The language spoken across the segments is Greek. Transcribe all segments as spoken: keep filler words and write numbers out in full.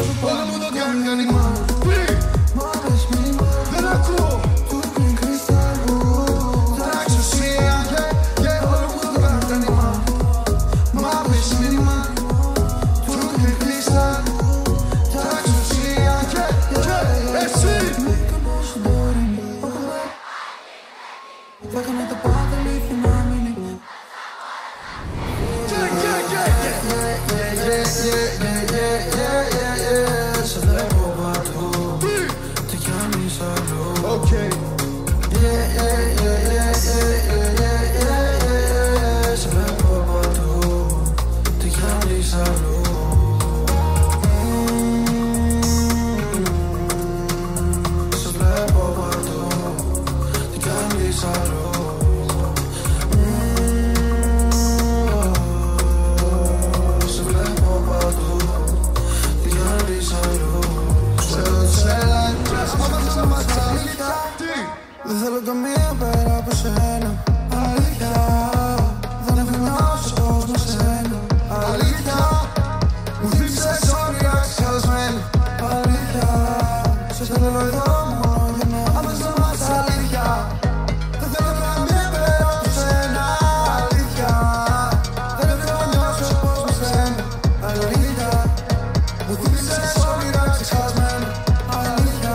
Όλα μου το κάνουν κανήμα. Μ' αρέσει μήνυμα. Δεν ακούω. Του πίνει κρυστάλλου. Τα εξουσία. Όλα μου το κάνουν κανήμα. Μ' αρέσει μήνυμα. Του πίνει κρυστάλλου. Τα εξουσία. Εσύ. Θα κάνω τα πάντα αλήθεια να μείνει. Σε βλέπω παντού. Τι κάνεις αλλού. Σε βλέπω παντού. Τι κάνεις αλλού. Σε βλέπω παντού. Τι κάνεις αλλού. Δεν θέλω καμία πέρα από σένα. Αλήθεια. Δεν αφήνω σε κόσμο σένα. Αλήθεια. Μου θύψες όρια ξεχασμένα. Αλήθεια. Σε θέλω εδώ μόνο για να άμεσα μας αλήθεια. Δεν θέλω καμία πέρα από σένα. Αλήθεια. Δεν θέλω να νιώσω κόσμο σένα. Αλήθεια. Μου θύψες όρια ξεχασμένα. Αλήθεια.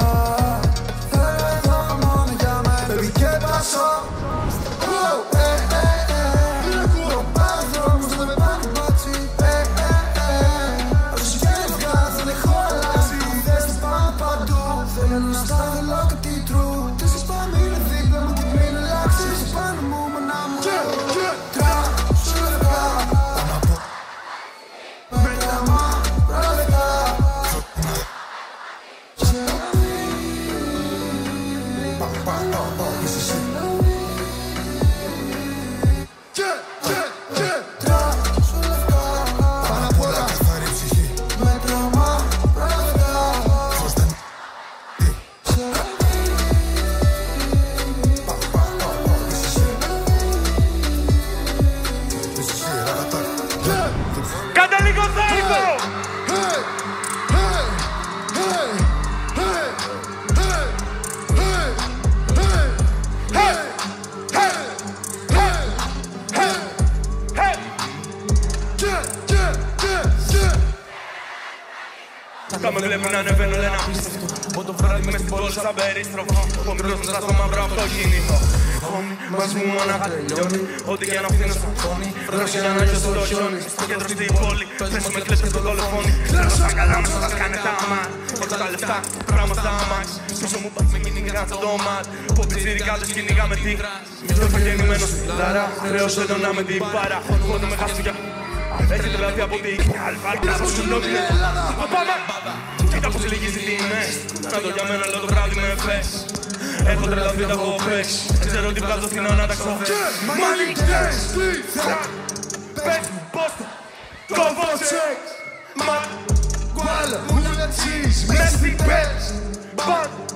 Κάντε λίγο θόρυβο! Θα με βλέπουν να ανεβαίνω, λένε απίστευτο. Ό,τι βράδυ μες στην πόλη σαν περίστροφο. Ο μικρός μου στο μαύρο αυτοκίνητο. Μαζί μου μονάχα τελειώνει. Ό,τι και να αφήνω στο φόνι. Βρώσει για να νιώσω το χιόνι. Στο κέντρο στην πόλη. Θες με κλέψεις το δολοφόνι. Ξέρω σαν καλά μου σας κάνε τα μάτ. Έχω τα λεφτά, πράγμα στα αμάξ. Πίσω μου πας με κυνηγά στο ντομάτ. Πω πιτσιρικάδες κυνηγάμε τη. Μισθό παγενημένος λαρά. Χρέωσε τον να με την πάρα. Μόνο με χάσου για... Έχετε λάβει από την αλφάρκα από σου νότια. Πάμε! Κοίτα πως λυγίζει τιμές. Να το για μένα λέω το βράδυ με εφές. Έχω τρελαθεί τα έχω παίξει. Ξέρω ότι βγάζω φθηνό να τα ξοφές. Μανικές! Πες πως το βότσεξ. Μα κουάλα μου να τσίς. Μες στην πες. Μπαν